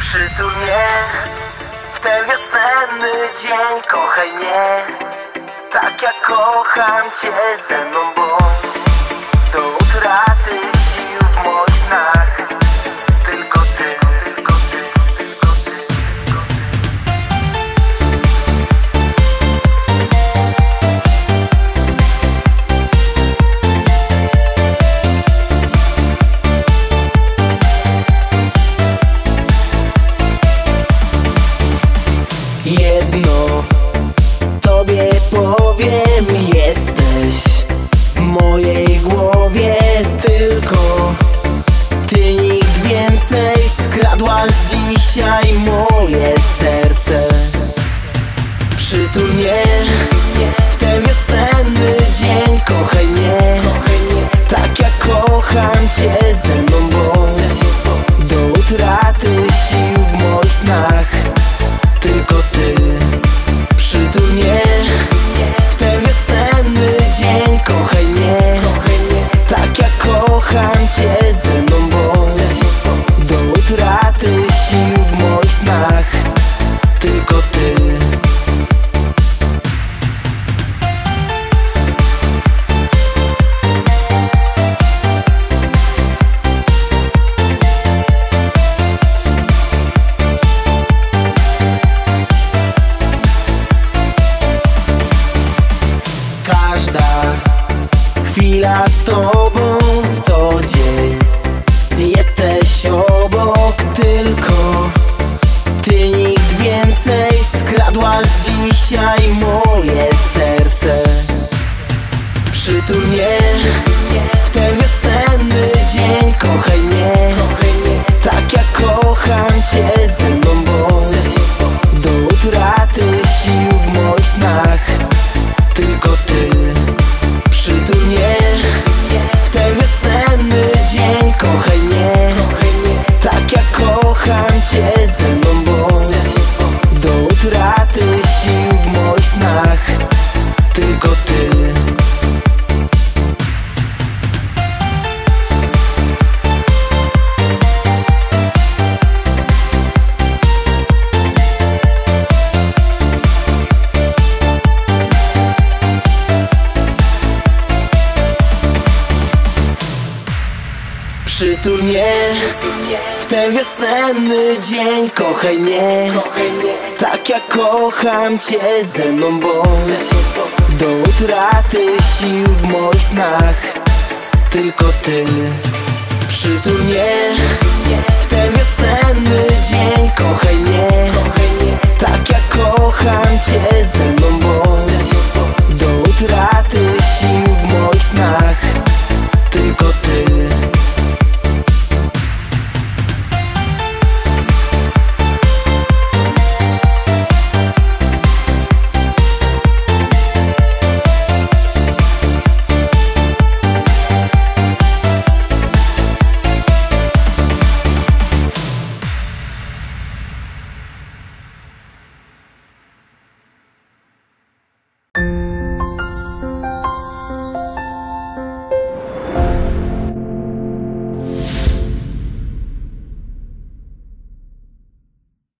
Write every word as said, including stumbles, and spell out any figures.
Przytul mnie w ten wiosenny dzień, kochaj mnie tak jak kocham cię, ze mną bądź do utraty sił w moich snach. Tylko ty, tylko ty, tylko ty, tylko ty. Jedno tobie powiem, jesteś w mojej głowie, tylko ty, nikt więcej. Skradłaś dzisiaj moje serce. Przytul mnie w ten wiosenny dzień, kochaj mnie tak jak kocham cię, ze mną bądź do utraty sił w moich snach. Tylko ty. Przytul mnie w ten wiosenny dzień, kochaj mnie tak jak kocham cię, ze mną bądź do utraty sił w moich snach. Tylko ty. Każda chwila z tobą, co dzień jesteś obok, tylko ty, nikt więcej. Skradłaś dzisiaj moje serce. Przytul mnie w ten wiosenny dzień, kochaj mnie tak jak kocham cię, ze mną bądź do utraty sił w moich snach. Tylko ty. Przytul mnie w ten wiosenny dzień, kochaj mnie tak jak kocham cię, ze mną bądź do utraty sił w moich snach. Tylko ty. Przytul mnie w ten wiosenny dzień, kochaj mnie tak jak kocham cię, ze mną bądź do utraty sił w moich snach. Tylko ty. Przytul mnie w ten wiosenny dzień, kochaj mnie tak jak kocham cię, ze mną bądź do utraty sił w moich snach. Tylko ty.